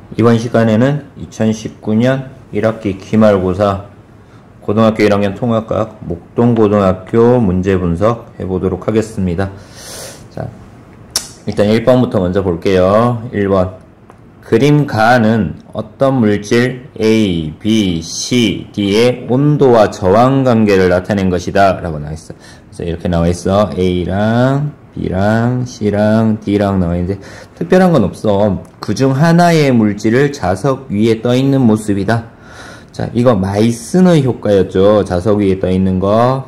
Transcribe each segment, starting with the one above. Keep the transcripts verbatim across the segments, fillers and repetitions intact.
이번 시간에는 이천십구 년 일 학기 기말고사 고등학교 일 학년 통합과학 목동고등학교 문제 분석 해보도록 하겠습니다. 자, 일단 일 번부터 먼저 볼게요. 일 번. 그림 가는 어떤 물질 A, B, C, D의 온도와 저항 관계를 나타낸 것이다 라고 나와있어. 그래서 이렇게 나와있어. A랑 B랑 C랑 D랑 나와있는데 특별한 건 없어. 그중 하나의 물질을 자석 위에 떠있는 모습이다. 자, 이거 마이스너 효과였죠. 자석 위에 떠있는 거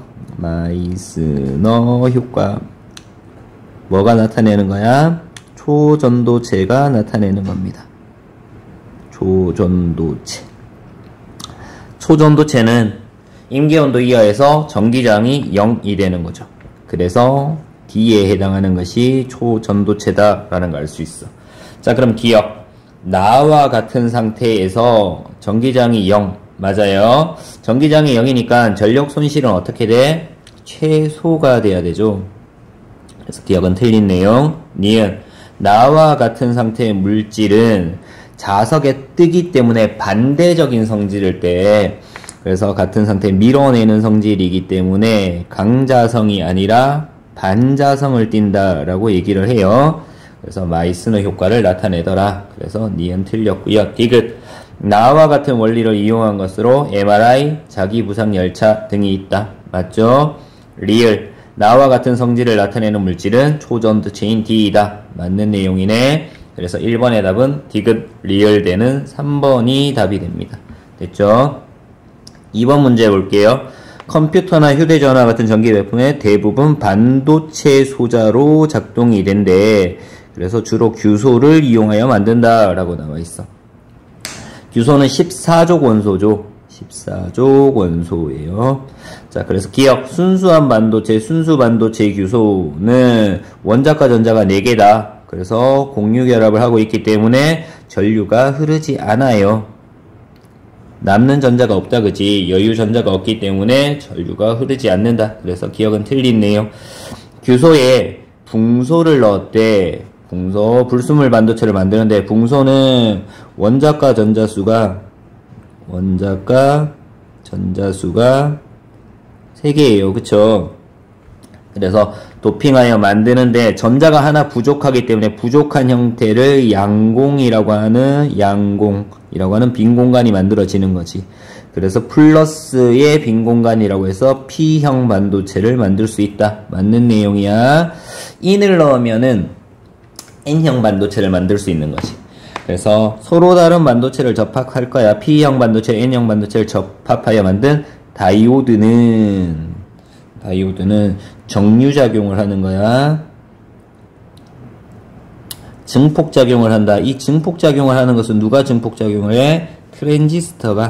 마이스너 효과. 뭐가 나타내는 거야? 초전도체가 나타내는 겁니다. 초전도체. 초전도체는 임계온도 이하에서 전기장이 영이 되는 거죠. 그래서 D에 해당하는 것이 초전도체다 라는 걸 알 수 있어. 자, 그럼 기억. 나와 같은 상태에서 전기장이 영. 맞아요. 전기장이 영이니까 전력 손실은 어떻게 돼? 최소가 돼야 되죠. 그래서 기억은 틀린 내용. 니은. 나와 같은 상태의 물질은 자석에 뜨기 때문에 반대적인 성질을 떼. 그래서 같은 상태에 밀어내는 성질이기 때문에 강자성이 아니라 반자성을 띈다 라고 얘기를 해요. 그래서 마이스너 효과를 나타내더라. 그래서 니은 틀렸고요. 디귿. 나와 같은 원리를 이용한 것으로 엠알아이, 자기부상열차 등이 있다. 맞죠? 리을. 나와 같은 성질을 나타내는 물질은 초전도체인 D이다. 맞는 내용이네. 그래서 일 번의 답은 디귿, 리을 되는 삼 번이 답이 됩니다. 됐죠? 이 번 문제 볼게요. 컴퓨터나 휴대전화 같은 전기 제품의 대부분 반도체 소자로 작동이 된대. 그래서 주로 규소를 이용하여 만든다 라고 나와 있어. 규소는 십사족 원소죠. 십사족 원소예요. 자, 그래서 기억. 순수한 반도체, 순수 반도체 규소는 원자과 전자가 네 개다. 그래서 공유결합을 하고 있기 때문에 전류가 흐르지 않아요. 남는 전자가 없다, 그지? 여유 전자가 없기 때문에 전류가 흐르지 않는다. 그래서 기억은 틀린 내용. 규소에 붕소를 넣었대. 붕소, 불순물 반도체를 만드는데 붕소는 원자과 전자수가 원자과 전자수가 세 개예요. 그쵸? 그래서 도핑하여 만드는데 전자가 하나 부족하기 때문에 부족한 형태를 양공이라고 하는 양공이라고 하는 빈 공간이 만들어지는 거지. 그래서 플러스의 빈 공간이라고 해서 P형 반도체를 만들 수 있다. 맞는 내용이야. 인을 넣으면은 N형 반도체를 만들 수 있는 거지. 그래서 서로 다른 반도체를 접합할 거야. P형 반도체, N형 반도체를 접합하여 만든 다이오드는 다이오드는 정류작용을 하는 거야. 증폭작용을 한다. 이 증폭작용을 하는 것은 누가 증폭작용을 해? 트랜지스터가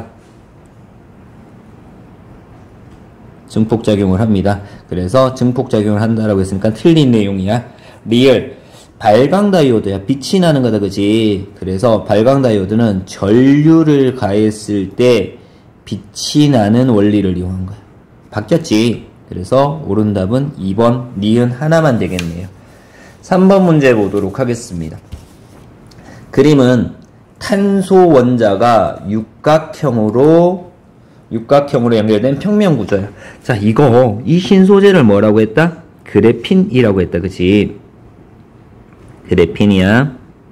증폭작용을 합니다. 그래서 증폭작용을 한다라고 했으니까 틀린 내용이야. 리얼. 발광다이오드야. 빛이 나는 거다, 그지? 그래서 발광다이오드는 전류를 가했을 때 빛이 나는 원리를 이용한 거야. 바뀌었지? 그래서 옳은 답은 이 번 니은 하나만 되겠네요. 삼 번 문제 보도록 하겠습니다. 그림은 탄소 원자가 육각형으로 육각형으로 연결된 평면 구조야. 자, 이거 이 신소재를 뭐라고 했다? 그래핀이라고 했다, 그치? 그래핀이야.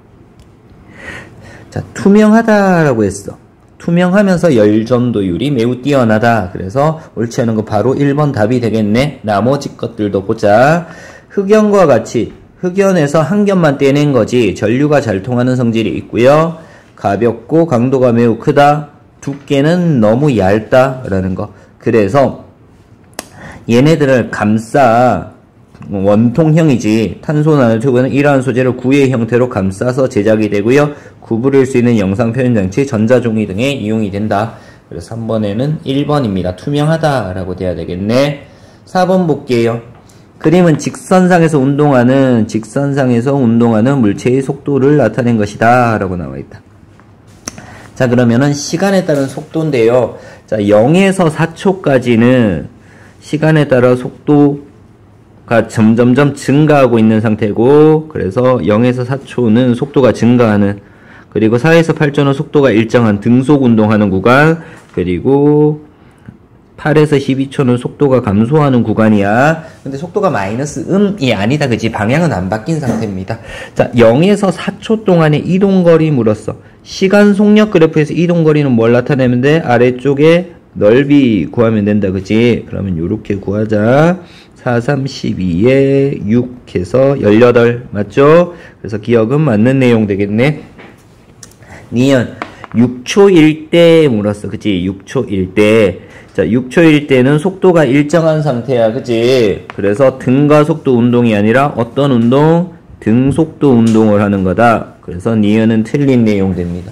자, 투명하다라고 했어. 투명하면서 열전도율이 매우 뛰어나다. 그래서 옳지 않은 거 바로 일 번 답이 되겠네. 나머지 것들도 보자. 흑연과 같이 흑연에서 한 겹만 떼낸 거지. 전류가 잘 통하는 성질이 있고요. 가볍고 강도가 매우 크다. 두께는 너무 얇다 라는 거. 그래서 얘네들을 감싸 원통형이지. 탄소 나노튜브는 이러한 소재를 구의 형태로 감싸서 제작이 되고요. 구부릴 수 있는 영상 표현 장치, 전자종이 등에 이용이 된다. 그래서 삼 번에는 일 번입니다. 투명하다 라고 돼야 되겠네. 사 번 볼게요. 그림은 직선상에서 운동하는 직선상에서 운동하는 물체의 속도를 나타낸 것이다 라고 나와 있다. 자, 그러면은 시간에 따른 속도인데요. 자, 영에서 사 초까지는 시간에 따라 속도 가 점점점 증가하고 있는 상태고, 그래서 영에서 사 초는 속도가 증가하는 그리고 사에서 팔 점 오 속도가 일정한 등속 운동하는 구간, 그리고 팔에서 십이 초는 속도가 감소하는 구간이야. 근데 속도가 마이너스 음이 아니다. 그치? 방향은 안 바뀐 상태입니다. 자, 영에서 사 초 동안의 이동거리 물었어. 시간 속력 그래프에서 이동거리는 뭘 나타내면 돼? 아래쪽에 넓이 구하면 된다. 그치? 그러면 요렇게 구하자. 사, 삼, 십이에 육 해서 십팔. 맞죠? 그래서 기억은 맞는 내용 되겠네. 니은 육 초일 때 물었어. 그치? 육 초일 때. 자, 육 초일 때는 속도가 일정한 상태야. 그치? 그래서 등가 속도 운동이 아니라 어떤 운동? 등속도 운동을 하는 거다. 그래서 니은은 틀린 내용 됩니다.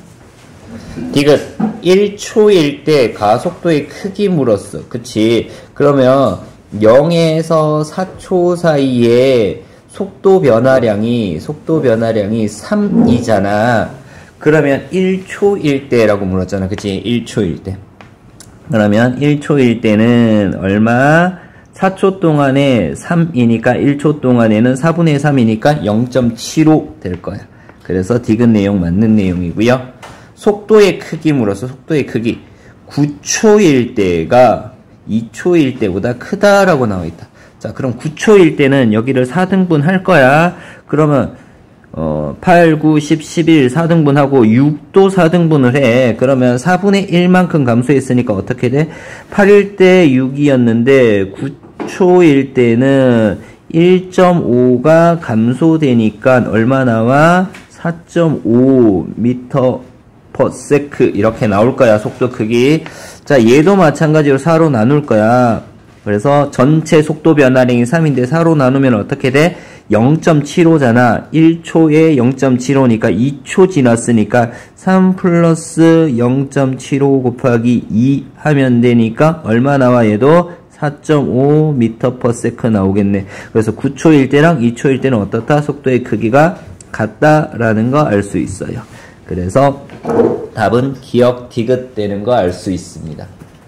디귿 일 초일 때 가속도의 크기 물었어. 그치? 그러면 영에서 사 초 사이에 속도 변화량이 속도 변화량이 삼이잖아. 그러면 일 초일 때라고 물었잖아. 그치? 일 초일 때. 그러면 일 초일 때는 얼마? 사 초 동안에 삼이니까 일 초 동안에는 사분의 삼이니까 영 점 칠오 될 거야. 그래서 디귿 내용 맞는 내용이고요. 속도의 크기 물어서 속도의 크기 구 초일 때가 이 초일 때보다 크다라고 나와 있다. 자, 그럼 구 초일 때는 여기를 사 등분 할 거야. 그러면 어, 팔, 구, 십, 십일 사 등분하고 육도 사 등분을 해. 그러면 사분의 일만큼 감소했으니까 어떻게 돼? 팔일 때 육이었는데 구 초일 때는 일 점 오가 감소되니까 얼마 나와? 사 점 오 미터 퍼 세크 이렇게 나올 거야. 속도 크기. 자, 얘도 마찬가지로 사로 나눌 거야. 그래서 전체 속도 변화량이 삼인데 사로 나누면 어떻게 돼? 영 점 칠오잖아. 일 초에 영 점 칠오니까 이 초 지났으니까 삼 플러스 영 점 칠오 곱하기 이 하면 되니까 얼마 나와? 얘도 사 점 오 미터 퍼 세컨드 나오겠네. 그래서 구 초일 때랑 이 초일 때는 어떻다? 속도의 크기가 같다라는 거 알 수 있어요. 그래서 답은 기억 디귿 되는 거 알 수 있습니다.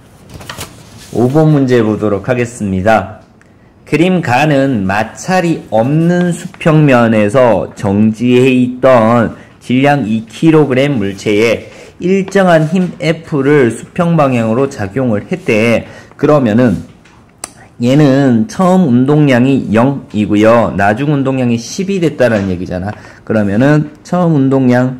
오 번 문제 보도록 하겠습니다. 그림 가는 마찰이 없는 수평면에서 정지해 있던 질량 이 킬로그램 물체에 일정한 힘 F를 수평 방향으로 작용을 했대. 그러면은 얘는 처음 운동량이 영이고요. 나중 운동량이 십이 됐다는 얘기잖아. 그러면은 처음 운동량이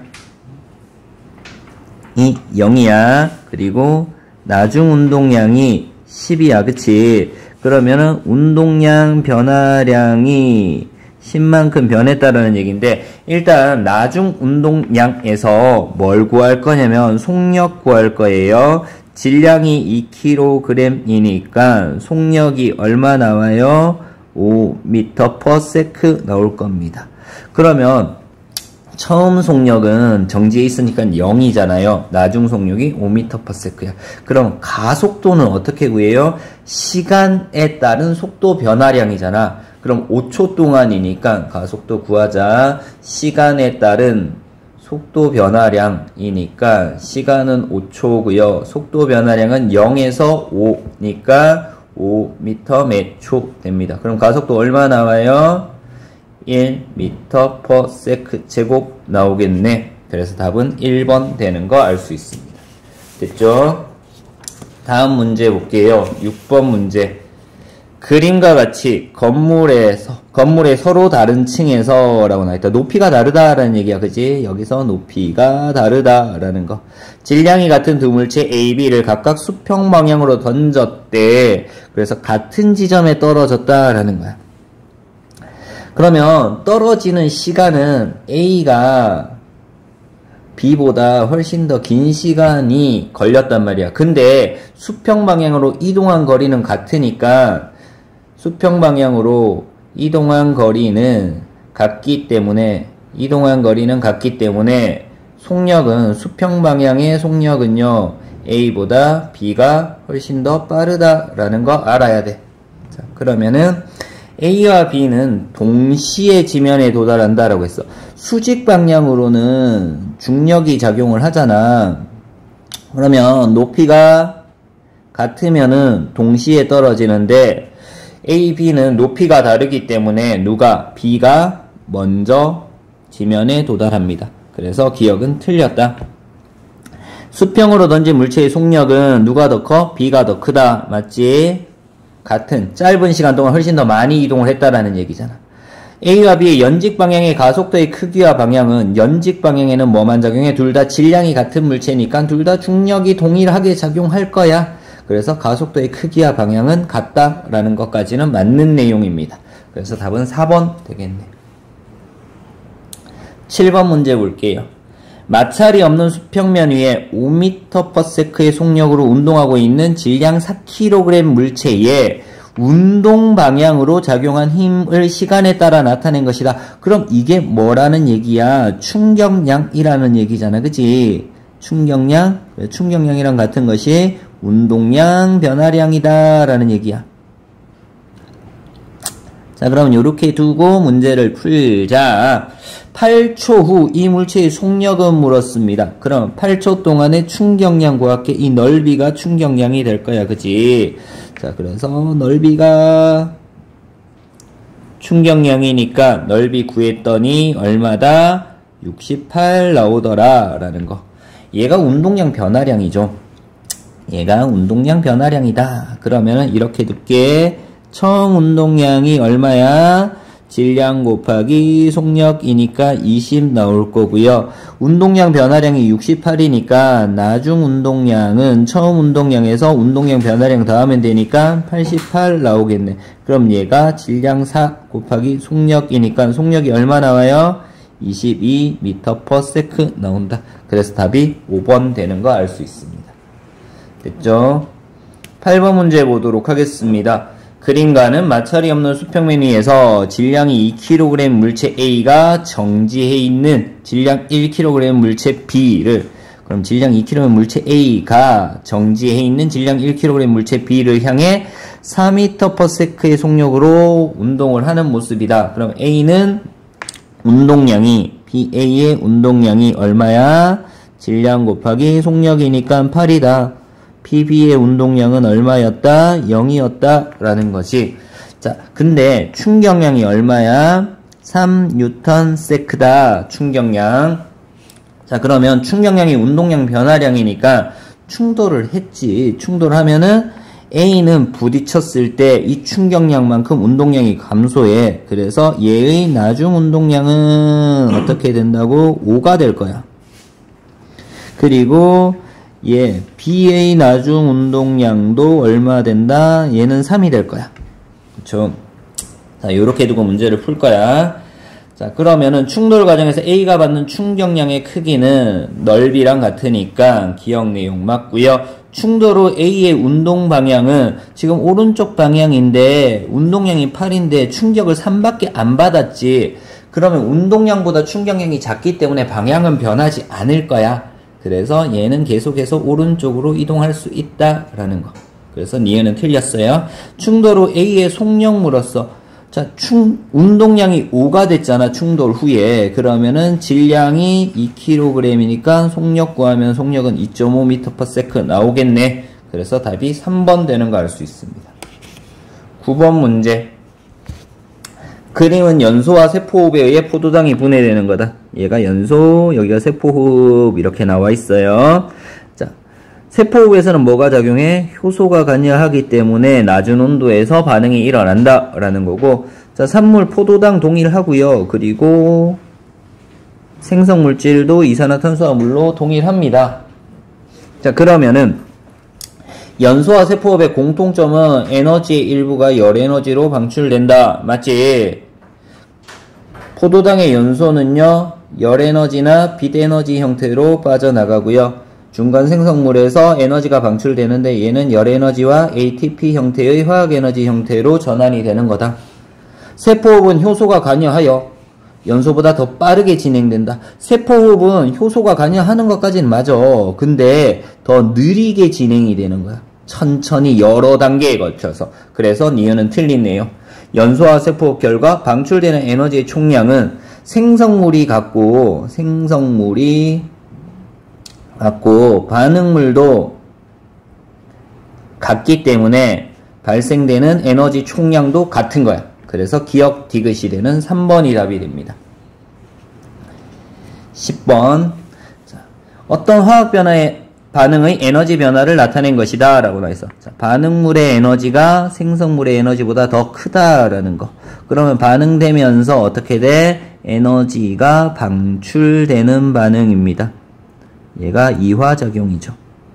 영이야. 그리고 나중 운동량이 십이야. 그치? 그러면은 운동량 변화량이 십만큼 변했다라는 얘기인데, 일단 나중 운동량에서 뭘 구할 거냐면 속력 구할 거예요. 질량이 이 킬로그램이니까 속력이 얼마 나와요? 오 미터 퍼 세컨드 나올 겁니다. 그러면 처음 속력은 정지해 있으니까 영이잖아요. 나중 속력이 오 미터 퍼 세컨드야. 그럼 가속도는 어떻게 구해요? 시간에 따른 속도 변화량이잖아. 그럼 오 초 동안이니까 가속도 구하자. 시간에 따른 속도 변화량이니까 시간은 오 초고요. 속도 변화량은 영에서 오니까 오 미터 몇 초 됩니다. 그럼 가속도 얼마 나와요? 일 미터 퍼 세컨드 제곱 나오겠네. 그래서 답은 일 번 되는 거 알 수 있습니다. 됐죠? 다음 문제 볼게요. 육 번 문제. 그림과 같이 건물에서, 건물의 서로 다른 층에서 라고 나와있다. 높이가 다르다라는 얘기야. 그지? 여기서 높이가 다르다라는 거. 질량이 같은 두 물체 A, B를 각각 수평 방향으로 던졌대. 그래서 같은 지점에 떨어졌다라는 거야. 그러면 떨어지는 시간은 A가 B보다 훨씬 더 긴 시간이 걸렸단 말이야. 근데 수평 방향으로 이동한 거리는 같으니까 수평 방향으로 이동한 거리는 같기 때문에 이동한 거리는 같기 때문에 속력은 수평 방향의 속력은요 A보다 B가 훨씬 더 빠르다라는 거 알아야 돼. 자, 그러면은 A와 B는 동시에 지면에 도달한다라고 했어. 수직 방향으로는 중력이 작용을 하잖아. 그러면 높이가 같으면은 동시에 떨어지는데 A, B는 높이가 다르기 때문에 누가? B가 먼저 지면에 도달합니다. 그래서 기억은 틀렸다. 수평으로 던진 물체의 속력은 누가 더 커? B가 더 크다. 맞지? 같은 짧은 시간 동안 훨씬 더 많이 이동을 했다라는 얘기잖아. A와 B의 연직 방향의 가속도의 크기와 방향은 연직 방향에는 뭐만 작용해? 둘 다 질량이 같은 물체니까 둘 다 중력이 동일하게 작용할 거야. 그래서 가속도의 크기와 방향은 같다라는 것까지는 맞는 내용입니다. 그래서 답은 사 번 되겠네. 칠 번 문제 볼게요. 마찰이 없는 수평면 위에 오 미터 퍼 세컨드의 속력으로 운동하고 있는 질량 사 킬로그램 물체에 운동 방향으로 작용한 힘을 시간에 따라 나타낸 것이다. 그럼 이게 뭐라는 얘기야? 충격량이라는 얘기잖아. 그치? 충격량? 충격량이랑 같은 것이 운동량 변화량이다 라는 얘기야. 자, 그럼 요렇게 두고 문제를 풀자. 팔 초 후 이 물체의 속력은 물었습니다. 그럼 팔 초 동안의 충격량 구할게. 이 넓이가 충격량이 될 거야. 그치? 자, 그래서 넓이가 충격량이니까 넓이 구했더니 얼마다? 육십팔 나오더라 라는 거. 얘가 운동량 변화량이죠. 얘가 운동량 변화량이다. 그러면 이렇게 둘게. 총 운동량이 얼마야? 질량 곱하기 속력이니까 이십 나올 거고요. 운동량 변화량이 육십팔이니까 나중 운동량은 처음 운동량에서 운동량 변화량 더하면 되니까 팔십팔 나오겠네. 그럼 얘가 질량 사 곱하기 속력이니까 속력이 얼마 나와요? 이십이 미터 퍼 세컨드 나온다. 그래서 답이 오 번 되는 거 알 수 있습니다. 됐죠? 팔 번 문제 보도록 하겠습니다. 그림과는 마찰이 없는 수평면 위에서 질량이 이 킬로그램 물체 A가 정지해 있는 질량 일 킬로그램 물체 B를, 그럼 질량 이 킬로그램 물체 A가 정지해 있는 질량 일 킬로그램 물체 B를 향해 사 미터 퍼 세컨드의 속력으로 운동을 하는 모습이다. 그럼 A는 운동량이, BA의 운동량이 얼마야? 질량 곱하기 속력이니까 팔이다. 피비의 운동량은 얼마였다? 영이었다 라는 거지. 자, 근데 충격량이 얼마야? 삼 뉴턴 세컨드다. 충격량. 자, 그러면 충격량이 운동량 변화량이니까 충돌을 했지. 충돌하면은 A는 부딪혔을 때 이 충격량만큼 운동량이 감소해. 그래서 얘의 나중 운동량은 어떻게 된다고? 오가 될 거야. 그리고 예, B의 나중 운동량도 얼마 된다? 얘는 삼이 될 거야. 그쵸? 자, 요렇게 두고 문제를 풀 거야. 자, 그러면은 충돌 과정에서 A가 받는 충격량의 크기는 넓이랑 같으니까 기억 내용 맞고요. 충돌 후 A의 운동 방향은 지금 오른쪽 방향인데 운동량이 팔인데 충격을 삼밖에 안 받았지. 그러면 운동량보다 충격량이 작기 때문에 방향은 변하지 않을 거야. 그래서 얘는 계속해서 오른쪽으로 이동할 수 있다라는 거. 그래서 니은은 틀렸어요. 충돌 후 A의 속력 물었어. 자, 충, 운동량이 오가 됐잖아, 충돌 후에. 그러면은 질량이 이 킬로그램이니까 속력 구하면 속력은 이 점 오 미터 퍼 세컨드 나오겠네. 그래서 답이 삼 번 되는 거 알 수 있습니다. 구 번 문제. 그림은 연소와 세포호흡에 의해 포도당이 분해되는 거다. 얘가 연소, 여기가 세포호흡 이렇게 나와 있어요. 자, 세포호흡에서는 뭐가 작용해? 효소가 관여하기 때문에 낮은 온도에서 반응이 일어난다 라는 거고, 자, 산물 포도당 동일하고요. 그리고 생성물질도 이산화탄소와 물로 동일합니다. 자, 그러면은 연소와 세포호흡의 공통점은 에너지의 일부가 열에너지로 방출된다. 맞지? 포도당의 연소는요, 열에너지나 빛에너지 형태로 빠져나가고요. 중간 생성물에서 에너지가 방출되는데 얘는 열에너지와 에이티피 형태의 화학에너지 형태로 전환이 되는 거다. 세포호흡은 효소가 관여하여 연소보다 더 빠르게 진행된다. 세포호흡은 효소가 관여하는 것까지는 맞아. 근데 더 느리게 진행이 되는 거야. 천천히 여러 단계에 걸쳐서. 그래서 니은은 틀리네요. 연소와 세포호흡 결과 방출되는 에너지의 총량은 생성물이 갖고 생성물이 갖고 반응물도 같기 때문에 발생되는 에너지 총량도 같은 거야. 그래서 기억 디귿이 되는 삼 번이 답이 됩니다. 십 번. 자, 어떤 화학 변화의 반응의 에너지 변화를 나타낸 것이다 라고 나와있어. 자, 반응물의 에너지가 생성물의 에너지보다 더 크다라는 거. 그러면 반응되면서 어떻게 돼? 에너지가 방출되는 반응입니다. 얘가 이화작용이죠.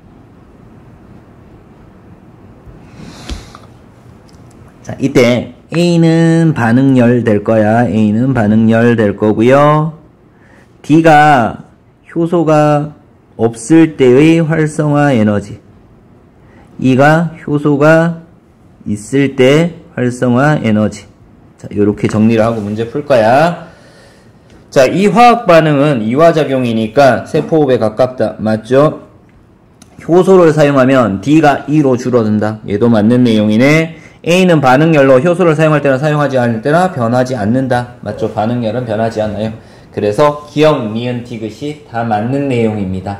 자, 이때 A는 반응열 될 거야. A는 반응열 될 거고요. D가 효소가 없을 때의 활성화 에너지. E가 효소가 있을 때 활성화 에너지. 자, 요렇게 정리를 하고 문제 풀 거야. 자, 이 화학 반응은 이화작용이니까 세포호흡에 가깝다. 맞죠? 효소를 사용하면 D가 E로 줄어든다. 얘도 맞는 내용이네. A는 반응열로 효소를 사용할 때나 사용하지 않을 때나 변하지 않는다. 맞죠? 반응열은 변하지 않아요. 그래서 기억, 니은, 디귿이 다 맞는 내용입니다.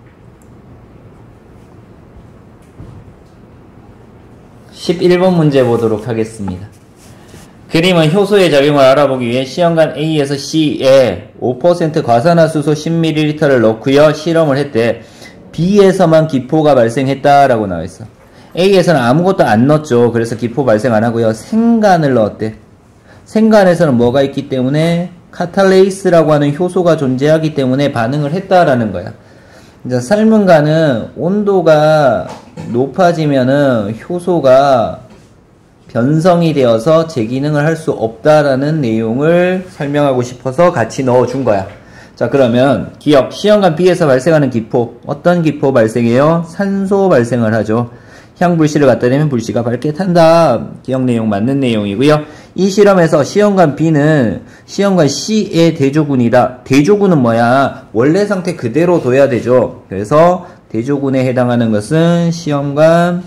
십일 번 문제 보도록 하겠습니다. 그림은 효소의 작용을 알아보기 위해 시험관 A에서 C에 오 퍼센트 과산화수소 십 밀리리터를 넣고요. 실험을 했대. B에서만 기포가 발생했다라고 나와있어. A에서는 아무것도 안 넣었죠. 그래서 기포 발생 안 하고요. 생간을 넣었대. 생간에서는 뭐가 있기 때문에 카탈레이스라고 하는 효소가 존재하기 때문에 반응을 했다라는 거야. 이제 삶은 간은 온도가 높아지면은 효소가 변성이 되어서 제 기능을 할 수 없다라는 내용을 설명하고 싶어서 같이 넣어준 거야. 자, 그러면 기억, 시험관 B에서 발생하는 기포, 어떤 기포 발생해요? 산소 발생을 하죠. 향불씨를 갖다 대면 불씨가 밝게 탄다. 기억 내용 맞는 내용이고요. 이 실험에서 시험관 B는 시험관 C의 대조군이다. 대조군은 뭐야? 원래 상태 그대로 둬야 되죠. 그래서 대조군에 해당하는 것은 시험관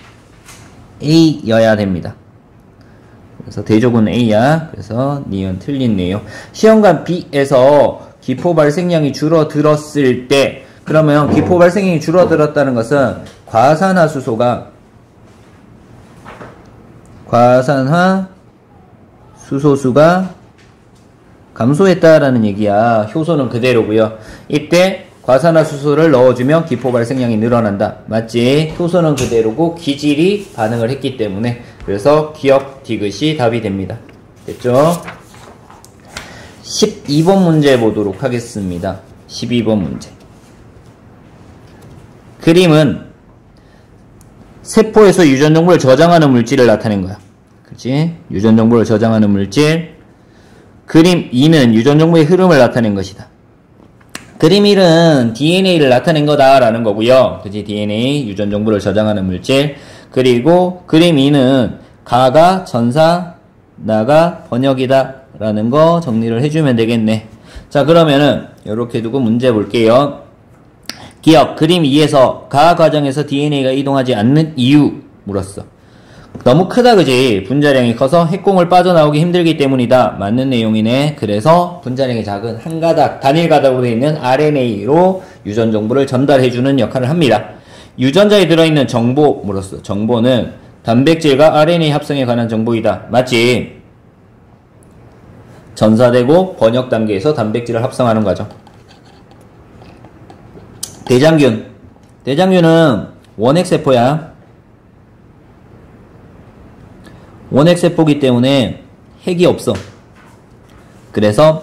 A여야 됩니다. 그래서 대조군 A야. 그래서 니은 틀린 내용. 시험관 B에서 기포 발생량이 줄어들었을 때, 그러면 기포 발생량이 줄어들었다는 것은 과산화수소가 과산화 수소수가 감소했다라는 얘기야. 효소는 그대로고요. 이때 과산화수소를 넣어주면 기포 발생량이 늘어난다. 맞지? 효소는 그대로고 기질이 반응을 했기 때문에. 그래서 기억 디귿이 답이 됩니다. 됐죠? 십이 번 문제 보도록 하겠습니다. 십이 번 문제. 그림은 세포에서 유전정보를 저장하는 물질을 나타낸 거야. 그렇지? 유전정보를 저장하는 물질. 그림 이는 유전정보의 흐름을 나타낸 것이다. 그림 일은 디엔에이를 나타낸 거다라는 거고요. 그치? 디엔에이, 유전정보를 저장하는 물질. 그리고 그림 이는 가가 전사, 나가 번역이다 라는 거 정리를 해주면 되겠네. 자, 그러면은 이렇게 두고 문제 볼게요. 기억, 그림 이에서 가 과정에서 디엔에이가 이동하지 않는 이유 물었어. 너무 크다, 그지? 분자량이 커서 핵공을 빠져나오기 힘들기 때문이다. 맞는 내용이네. 그래서 분자량이 작은 한 가닥, 단일 가닥으로 되어 있는 알엔에이로 유전 정보를 전달해주는 역할을 합니다. 유전자에 들어있는 정보 물었어. 정보는 단백질과 알엔에이 합성에 관한 정보이다. 맞지? 전사되고 번역 단계에서 단백질을 합성하는 과정. 대장균. 대장균은 원핵세포야. 원핵세포기 때문에 핵이 없어. 그래서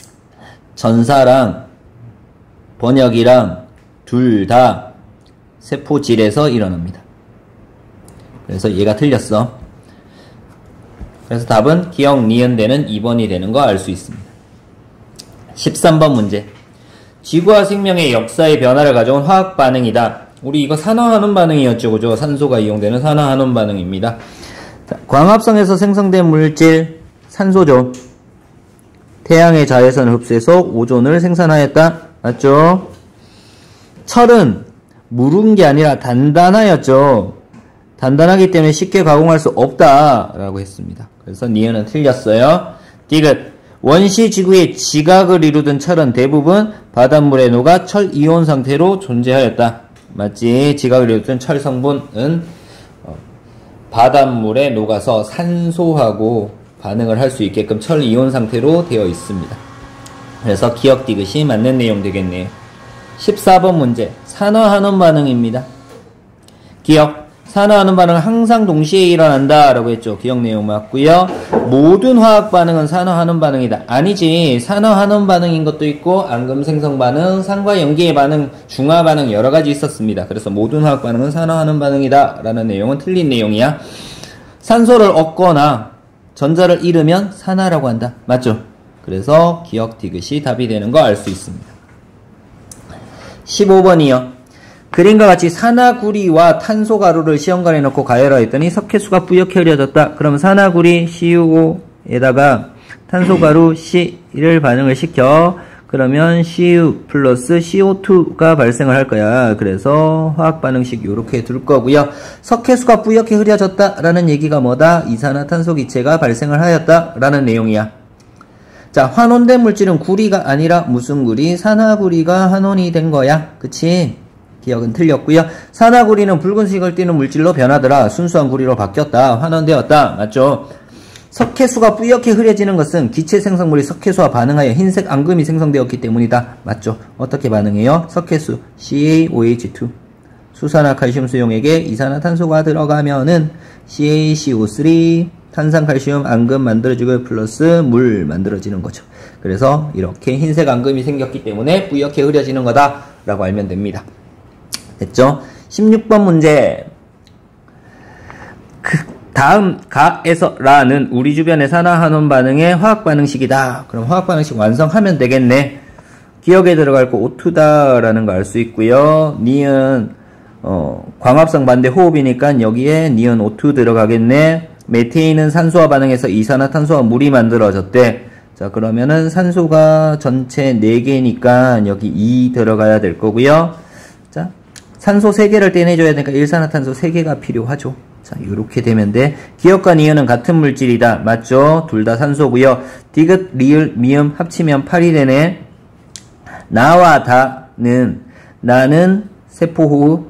전사랑 번역이랑 둘 다 세포질에서 일어납니다. 그래서 얘가 틀렸어. 그래서 답은 기억, 니은 되는 이 번이 되는 거 알 수 있습니다. 십삼 번 문제. 지구와 생명의 역사의 변화를 가져온 화학 반응이다. 우리 이거 산화환원 반응이었죠, 그죠? 산소가 이용되는 산화환원 반응입니다. 자, 광합성에서 생성된 물질 산소죠. 태양의 자외선을 흡수해서 오존을 생산하였다. 맞죠? 철은 무른 게 아니라 단단하였죠. 단단하기 때문에 쉽게 가공할 수 없다라고 했습니다. 그래서 니은은 틀렸어요. 디귿. 원시 지구의 지각을 이루던 철은 대부분 바닷물에 녹아 철 이온 상태로 존재하였다. 맞지? 지각을 이루던 철 성분은 바닷물에 녹아서 산소하고 반응을 할 수 있게끔 철 이온 상태로 되어 있습니다. 그래서 기억 디귿이 맞는 내용 되겠네요. 십사 번 문제. 산화환원 반응입니다. 기억. 산화하는 반응은 항상 동시에 일어난다 라고 했죠. 기억 내용 맞고요. 모든 화학 반응은 산화하는 반응이다. 아니지. 산화하는 반응인 것도 있고 앙금 생성 반응, 산과 염기의 반응, 중화 반응 여러 가지 있었습니다. 그래서 모든 화학 반응은 산화하는 반응이다 라는 내용은 틀린 내용이야. 산소를 얻거나 전자를 잃으면 산화라고 한다. 맞죠? 그래서 기억 디귿이 답이 되는 거 알 수 있습니다. 십오 번이요. 그림과 같이 산화구리와 탄소가루를 시험관에 넣고 가열하였더니 석회수가 뿌옇게 흐려졌다. 그럼 산화구리 씨유오에다가 탄소가루 C를 반응을 시켜. 그러면 씨유 플러스 씨오투가 발생을 할 거야. 그래서 화학반응식 요렇게 둘 거고요. 석회수가 뿌옇게 흐려졌다 라는 얘기가 뭐다? 이산화탄소기체가 발생을 하였다 라는 내용이야. 자, 환원된 물질은 구리가 아니라 무슨 구리? 산화구리가 환원이 된 거야. 그치? 기억은 틀렸고요. 산화구리는 붉은색을 띠는 물질로 변하더라. 순수한 구리로 바뀌었다. 환원되었다. 맞죠? 석회수가 뿌옇게 흐려지는 것은 기체 생성물이 석회수와 반응하여 흰색 앙금이 생성되었기 때문이다. 맞죠? 어떻게 반응해요? 석회수 씨에이오에이치 투 수산화칼슘 수용액에 이산화탄소가 들어가면은 씨에이씨오쓰리 탄산칼슘 앙금 만들어지고 플러스 물 만들어지는 거죠. 그래서 이렇게 흰색 앙금이 생겼기 때문에 뿌옇게 흐려지는 거다 라고 알면 됩니다. 됐죠? 십육 번 문제. 그 다음 가에서 라는 우리 주변의 산화환원 반응의 화학반응식이다. 그럼 화학반응식 완성하면 되겠네. 기억에 들어갈 거 오투다 라는 거 알 수 있고요. 니은 어, 광합성 반대 호흡이니까 여기에 니은 오투 들어가겠네. 메테인은 산소와 반응해서 이산화탄소와 물이 만들어졌대. 자, 그러면은 산소가 전체 네 개니까 여기 이 들어가야 될 거고요. 자, 산소 세 개를 떼내줘야 되니까 일산화탄소 세 개가 필요하죠. 자, 이렇게 되면 돼. 기억과 니은은 같은 물질이다. 맞죠? 둘 다 산소고요. 디귿, 리을, 미음 합치면 팔이 되네. 나와 다는 나는 세포호흡,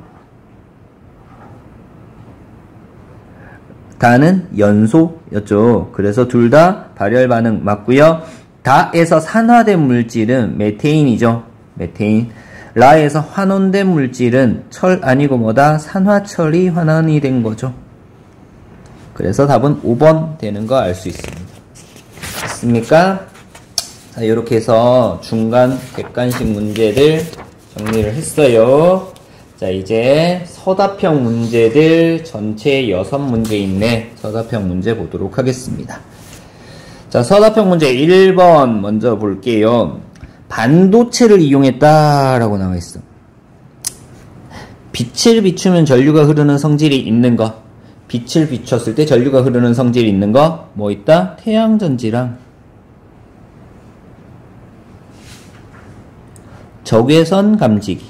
다는 연소였죠. 그래서 둘 다 발열 반응 맞고요. 다에서 산화된 물질은 메테인이죠. 메테인. 라에서 환원된 물질은 철 아니고 뭐다? 산화철이 환원이 된 거죠. 그래서 답은 오 번 되는 거 알 수 있습니다. 됐습니까? 자, 이렇게 해서 중간 객관식 문제들 정리를 했어요. 자, 이제 서답형 문제들 전체 여섯 문제 있네. 서답형 문제 보도록 하겠습니다. 자, 서답형 문제 일 번 먼저 볼게요. 반도체를 이용했다라고 나와 있어. 빛을 비추면 전류가 흐르는 성질이 있는 거. 빛을 비췄을 때 전류가 흐르는 성질이 있는 거. 뭐 있다? 태양전지랑 적외선 감지기.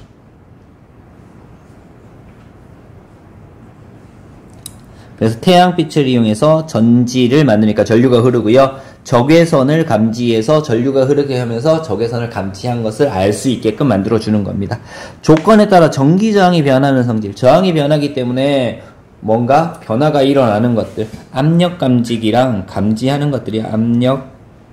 그래서 태양빛을 이용해서 전지를 만드니까 전류가 흐르고요. 적외선을 감지해서 전류가 흐르게 하면서 적외선을 감지한 것을 알 수 있게끔 만들어주는 겁니다. 조건에 따라 전기 저항이 변하는 성질. 저항이 변하기 때문에 뭔가 변화가 일어나는 것들. 압력 감지기랑 감지하는 것들이 압력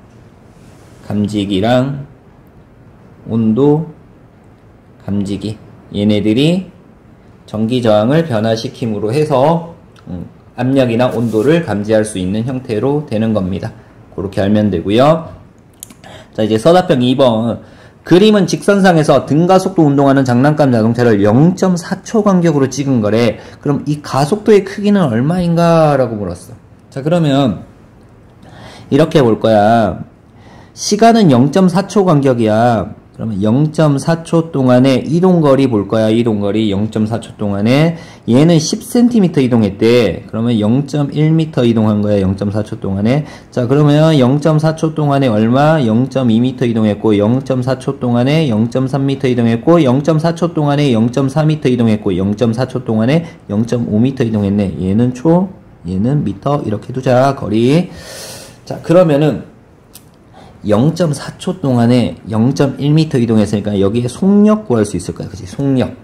감지기랑 온도 감지기. 얘네들이 전기 저항을 변화시킴으로 해서 음, 압력이나 온도를 감지할 수 있는 형태로 되는 겁니다. 그렇게 알면 되고요. 자, 이제 서답형 이 번. 그림은 직선상에서 등가속도 운동하는 장난감 자동차를 영 점 사 초 간격으로 찍은 거래. 그럼 이 가속도의 크기는 얼마인가? 라고 물었어. 자, 그러면 이렇게 볼 거야. 시간은 영 점 사 초 간격이야. 그러면 영 점 사 초 동안에 이동거리 볼 거야. 이동거리 영 점 사 초 동안에 얘는 십 센티미터 이동했대. 그러면 영 점 일 미터 이동한 거야. 영 점 사 초 동안에. 자, 그러면 영 점 사 초 동안에 얼마? 영 점 이 미터 이동했고 영 점 사 초 동안에 영 점 삼 미터 이동했고 영 점 사 초 동안에 영 점 사 미터 이동했고 영 점 사 초 동안에 영 점 오 미터 이동했네. 얘는 초, 얘는 미터 이렇게 두자. 거리. 자, 그러면은 영 점 사 초 동안에 영 점 일 미터 이동했으니까 여기에 속력 구할 수 있을 거야. 그치? 속력.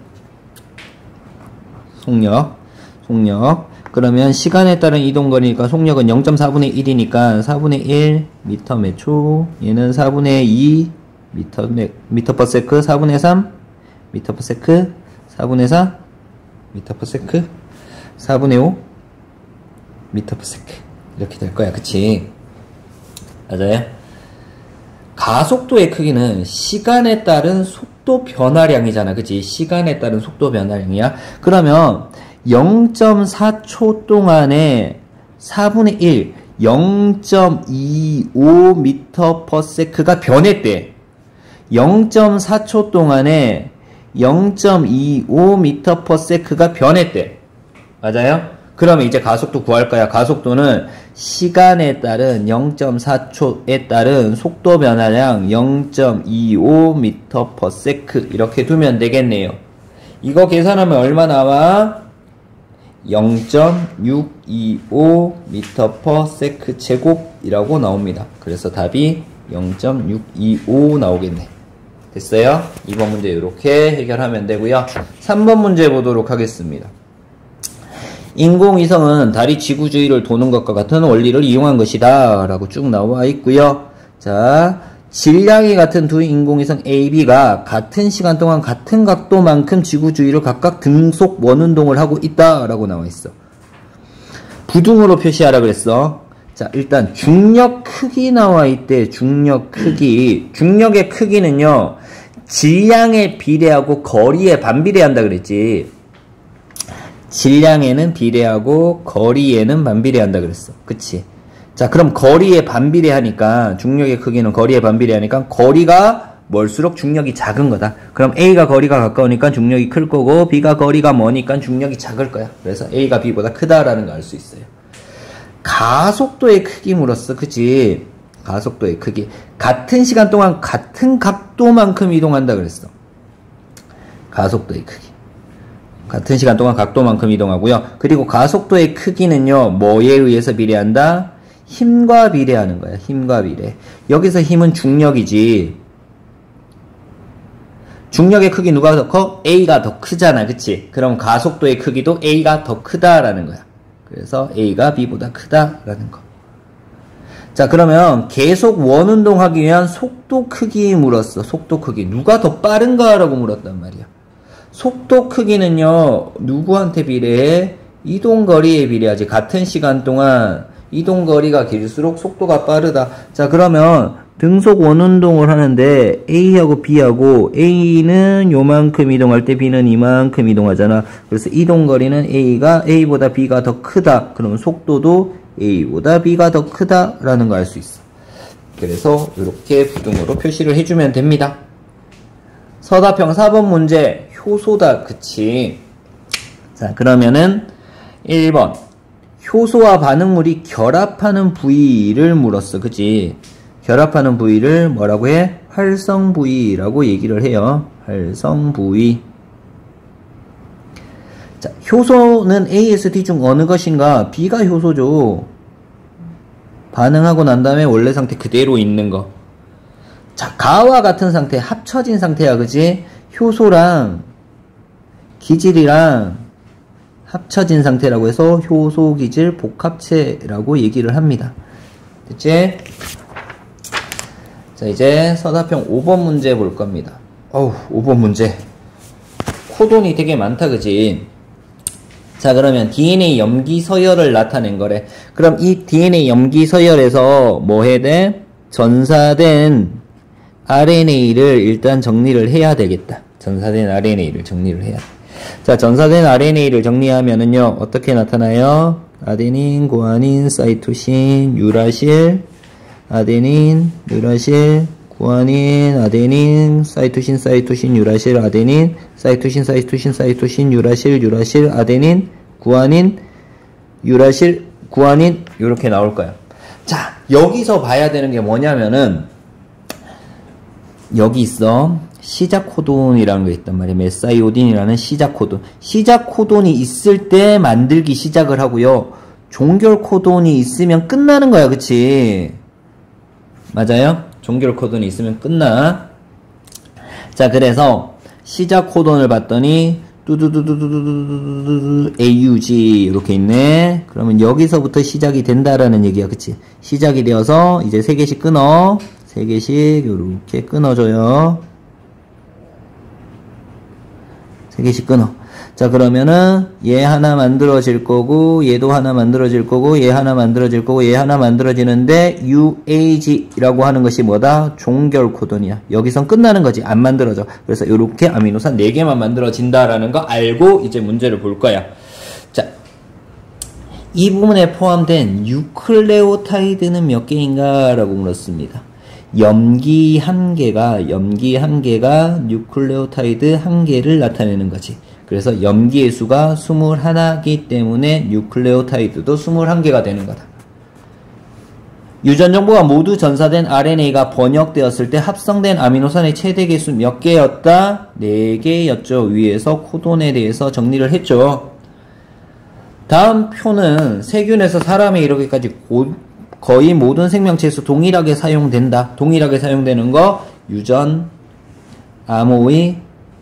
속력. 속력. 그러면 시간에 따른 이동거리니까 속력은 영 점 사분의 일이니까 사분의 일 미터 매 초. 얘는 사분의 이 미터, 미터 퍼 세크 사분의 삼, 미터 퍼 세크 사분의 사, 미터 퍼 세크 사분의 오, 미터 퍼 세크. 이렇게 될 거야. 그치? 맞아요? 가속도의 크기는 시간에 따른 속도 변화량이잖아. 그치? 시간에 따른 속도 변화량이야. 그러면 영 점 사 초 동안에 사분의 일, 영 점 이오 미터 퍼 세크가 변했대. 영 점 사 초 동안에 영 점 이오 미터 퍼 세크가 변했대. 맞아요? 그러면 이제 가속도 구할 거야. 가속도는 시간에 따른 영 점 사 초에 따른 속도 변화량 영 점 이오 미터 퍼 세크 이렇게 두면 되겠네요. 이거 계산하면 얼마 나와? 영 점 육이오 미터 퍼 세크 제곱이라고 나옵니다. 그래서 답이 영 점 육이오 나오겠네. 됐어요? 이 번 문제 이렇게 해결하면 되고요. 삼 번 문제 보도록 하겠습니다. 인공위성은 달이 지구 주위를 도는 것과 같은 원리를 이용한 것이다 라고 쭉 나와 있고요. 자, 질량이 같은 두 인공위성 A, B가 같은 시간 동안 같은 각도만큼 지구 주위를 각각 등속 원운동을 하고 있다 라고 나와 있어. 부등으로 표시하라 그랬어. 자, 일단 중력 크기 나와 있대. 중력 크기. 중력의 크기는요, 질량에 비례하고 거리에 반비례한다 그랬지. 질량에는 비례하고 거리에는 반비례한다 그랬어. 그치? 자, 그럼 거리에 반비례하니까, 중력의 크기는 거리에 반비례하니까 거리가 멀수록 중력이 작은 거다. 그럼 A가 거리가 가까우니까 중력이 클 거고 B가 거리가 머니까 중력이 작을 거야. 그래서 A가 B보다 크다라는 걸 알 수 있어요. 가속도의 크기 물었어. 그치? 가속도의 크기. 같은 시간 동안 같은 각도만큼 이동한다 그랬어. 가속도의 크기. 같은 시간 동안 각도만큼 이동하고요. 그리고 가속도의 크기는요, 뭐에 의해서 비례한다? 힘과 비례하는 거야. 힘과 비례. 여기서 힘은 중력이지. 중력의 크기 누가 더 커? A가 더 크잖아. 그치? 그럼 가속도의 크기도 A가 더 크다라는 거야. 그래서 A가 B보다 크다라는 거. 자, 그러면 계속 원운동하기 위한 속도 크기 물었어. 속도 크기. 누가 더 빠른가라고 물었단 말이야. 속도 크기는요, 누구한테 비례해? 이동거리에 비례하지. 같은 시간 동안 이동거리가 길수록 속도가 빠르다. 자, 그러면 등속 원운동을 하는데 A하고 B하고 A는 요만큼 이동할 때 B는 이만큼 이동하잖아. 그래서 이동거리는 A가 A보다 B가 더 크다. 그러면 속도도 A보다 B가 더 크다라는 거 알 수 있어. 그래서 이렇게 부등으로 표시를 해주면 됩니다. 서답형 사 번 문제. 효소다. 그치? 자, 그러면은 일 번. 효소와 반응물이 결합하는 부위를 물었어. 그치? 결합하는 부위를 뭐라고 해? 활성 부위라고 얘기를 해요. 활성 부위. 자, 효소는 A, S, D 중 어느 것인가? B가 효소죠. 반응하고 난 다음에 원래 상태 그대로 있는 거. 자, 가와 같은 상태, 합쳐진 상태야. 그치? 효소랑 기질이랑 합쳐진 상태라고 해서 효소, 기질, 복합체라고 얘기를 합니다. 됐지? 자, 이제 서답형 오 번 문제 볼 겁니다. 어우, 오 번 문제. 코돈이 되게 많다, 그지? 자, 그러면 디엔에이 염기 서열을 나타낸 거래. 그럼 이 디엔에이 염기 서열에서 뭐 해야 돼? 전사된 알엔에이를 일단 정리를 해야 되겠다. 전사된 알엔에이를 정리를 해야 돼. 자, 전사된 알엔에이를 정리하면은요, 어떻게 나타나요? 아데닌, 구아닌, 사이토신, 유라실, 아데닌, 유라실, 구아닌, 아데닌, 사이토신, 사이토신, 유라실, 아데닌, 사이토신, 사이토신, 사이토신, 유라실, 유라실, 아데닌, 구아닌, 유라실, 구아닌, 요렇게 나올 거야. 자, 여기서 봐야 되는 게 뭐냐면은, 여기 있어. 시작 코돈이라는 게 있단 말이야. 메사이오딘이라는 시작 코돈. 시작 코돈이 있을 때 만들기 시작을 하고요. 종결 코돈이 있으면 끝나는 거야. 그치? 맞아요? 종결 코돈이 있으면 끝나. 자, 그래서 시작 코돈을 봤더니 뚜두두두두두두두두 에이유지 이렇게 있네. 그러면 여기서부터 시작이 된다라는 얘기야. 그치? 시작이 되어서 이제 세 개씩 끊어. 세 세 개씩 요렇게 끊어줘요. 세 개씩 끊어. 자, 그러면은 얘 하나 만들어질 거고 얘도 하나 만들어질 거고 얘 하나 만들어질 거고 얘 하나 만들어지는데 유에이지라고 하는 것이 뭐다? 종결 코돈이야. 여기선 끝나는 거지. 안 만들어져. 그래서 요렇게 아미노산 네 개만 만들어진다라는 거 알고 이제 문제를 볼 거야. 자, 이 부분에 포함된 유클레오타이드는 몇 개인가? 라고 물었습니다. 염기 한 개가, 염기 한 개가 뉴클레오타이드 한 개를 나타내는 거지. 그래서 염기의 수가 이십일기 때문에 뉴클레오타이드도 이십일 개가 되는 거다. 유전 정보가 모두 전사된 알엔에이가 번역되었을 때 합성된 아미노산의 최대 개수 몇 개였다? 네 개였죠. 위에서 코돈에 대해서 정리를 했죠. 다음 표는 세균에서 사람에 이르기까지 고, 거의 모든 생명체에서 동일하게 사용된다. 동일하게 사용되는 거 유전 암호의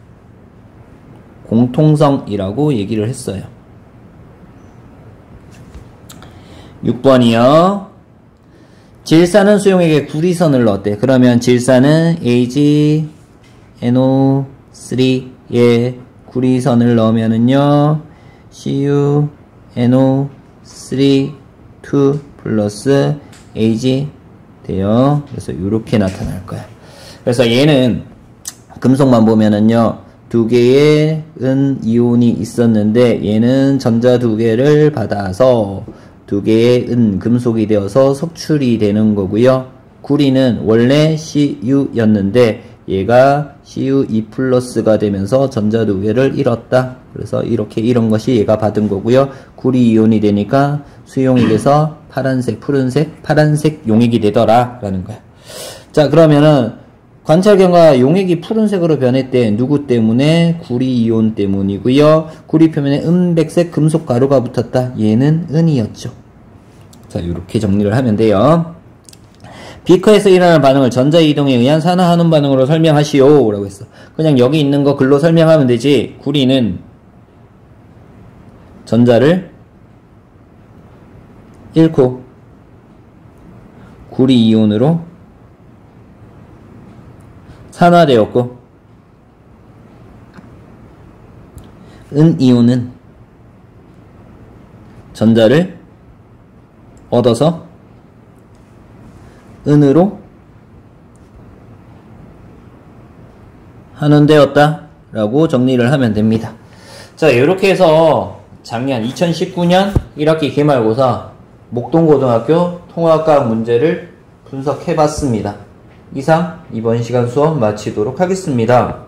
공통성이라고 얘기를 했어요. 육 번이요. 질산은 수용액에 구리선을 넣었대. 그러면 질산은 에이지 엔 오 쓰리에 구리선을 넣으면은요 씨유 엔 오 쓰리 투 플러스 에이지 돼요. 그래서 이렇게 나타날 거야. 그래서 얘는 금속만 보면은요 두 개의 은 이온이 있었는데 얘는 전자 두 개를 받아서 두 개의 은 금속이 되어서 석출이 되는 거고요. 구리는 원래 씨유였는데 얘가 씨유 이 플러스가 되면서 전자 두 개를 잃었다. 그래서 이렇게 잃은 것이 얘가 받은 거고요. 구리 이온이 되니까 수용액에서 파란색, 푸른색, 파란색 용액이 되더라 라는 거야. 자, 그러면은 관찰경과 용액이 푸른색으로 변했대. 누구 때문에? 구리 이온 때문이고요. 구리 표면에 은백색 금속 가루가 붙었다. 얘는 은이었죠. 자, 이렇게 정리를 하면 돼요. 비커에서 일어나는 반응을 전자이동에 의한 산화환원 반응으로 설명하시오 라고 했어. 그냥 여기 있는 거 글로 설명하면 되지. 구리는 전자를 잃고 구리 이온으로 산화되었고 은이온은 전자를 얻어서 은으로 환원되었다 라고 정리를 하면 됩니다. 자, 이렇게 해서 작년 이천십구 년 일 학기 기말고사 목동고등학교 통합과학 문제를 분석해봤습니다. 이상 이번 시간 수업 마치도록 하겠습니다.